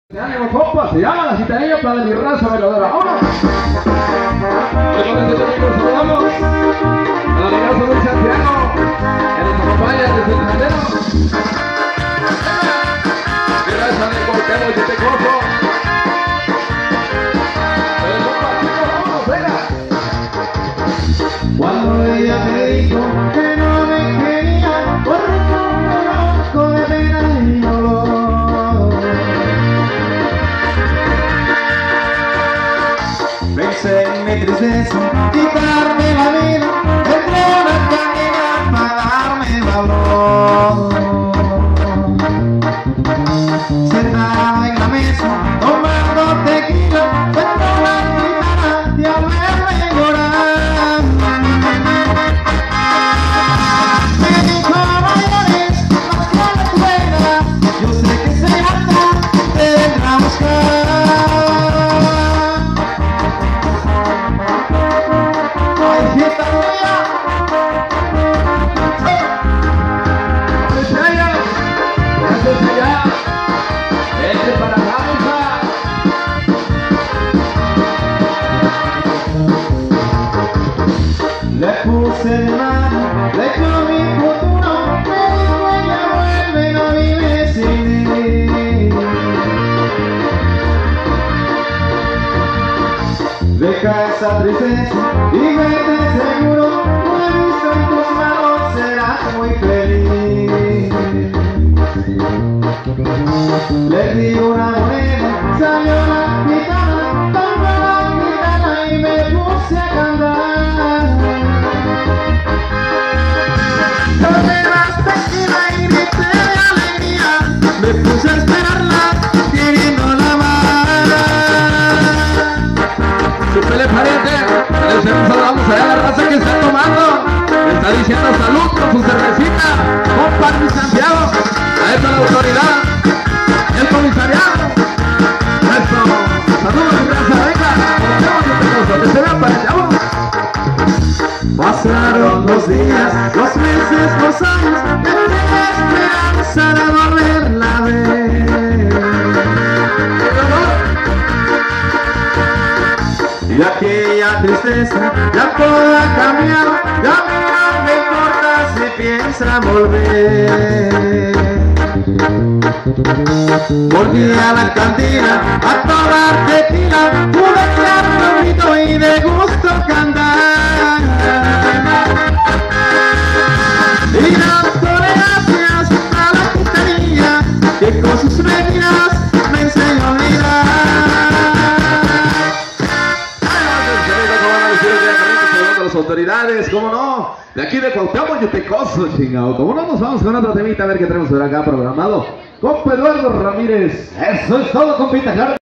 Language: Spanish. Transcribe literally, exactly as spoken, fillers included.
Ánimo, compa, se llama La Gitanilla para mi raza bailadora. ¡Vámonos! Y con este domingo saludamos a la amigazo Luis Santiago, que nos acompaña desde el Candero. Gracias a mi Cuauhtémoc y Tecoso. Pero compa, chicos, vámonos, venga. Cuando ella me dijo que no me quería, corrí como loco de pena y dolor. Pensé en mi tristeza, quitarme la vida, entré a la cantina para darme valor. Sentado en la mesa, tomando tequila, cuando la gitana y al verme llorar, me dijo: "Mayores, no tienes buena, yo sé que se harta, te vendrá a buscar". Le puse de mano, le echó mi futuro, me dijo: "Ella vuelve, no vive sin mí". Deja esa tristeza y vete seguro, no he visto en tus manos, serás muy feliz. Le di una moneda, salió la gitana, tomó la gitana y me puse a cantar. Tomé las tequila y grité de alegría, me puse a esperarla, queriéndola amar. Súpele, pariente, les saludamos allá a la raza que está tomando, que está diciendo salud con su cervecita, compa Luis Santiago, a esta la autoridad, el comisariado, nuestro saludos y raza, venga, que se vean para allá. Pasaron los días, los meses, los años, tenía esperanza de volverla a ver. Y aquella tristeza ya todo ha cambiado, ya a mí no me importa si piensa volver. Volví a la cantina a tomar tequila, pude echarme un grito y de gusto cantar. Y dándole gracias a la gitanilla que con sus mentiras me enseñó a olvidar. Las autoridades, cómo no, de aquí de Cuauhtémoc y Tecoso, chingado. Como no, nos vamos con otro temita a ver qué tenemos por acá programado. Compa Eduardo Ramírez. Eso es todo, compita, claro.